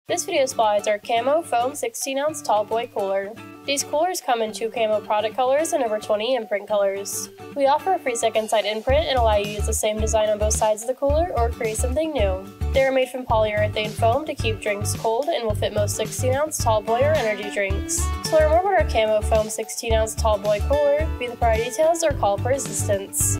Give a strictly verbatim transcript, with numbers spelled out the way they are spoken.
This video spotlights our Camo Foam sixteen ounce tall boy cooler. These coolers come in two camo product colors and over twenty imprint colors. We offer a free second side imprint and allow you to use the same design on both sides of the cooler or create something new. They are made from polyurethane foam to keep drinks cold and will fit most sixteen ounce tall boy or energy drinks. To learn more about our Camo Foam sixteen ounce tall boy cooler, view the product details or call for assistance.